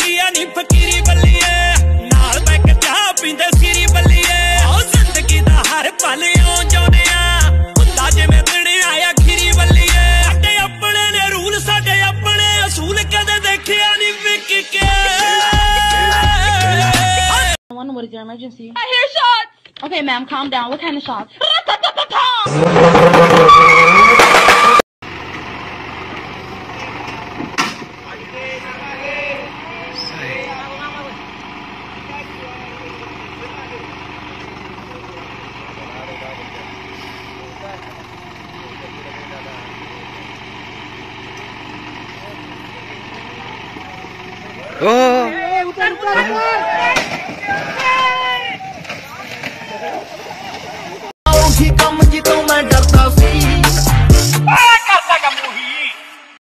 आ नी फकीरी बल्लिए नाल बैक चाह पींदे सीरी बल्लिए ओ जिंदगी दा हर पल आउं जाने आ हुंदा जिवें दिन आया खीरी बल्लिए साडे अपने ने रूल साडे अपने असूल कदे देखिया नी विक के What is your emergency? I hear shots! Okay, ma'am, calm down. What kind of shots? Oh!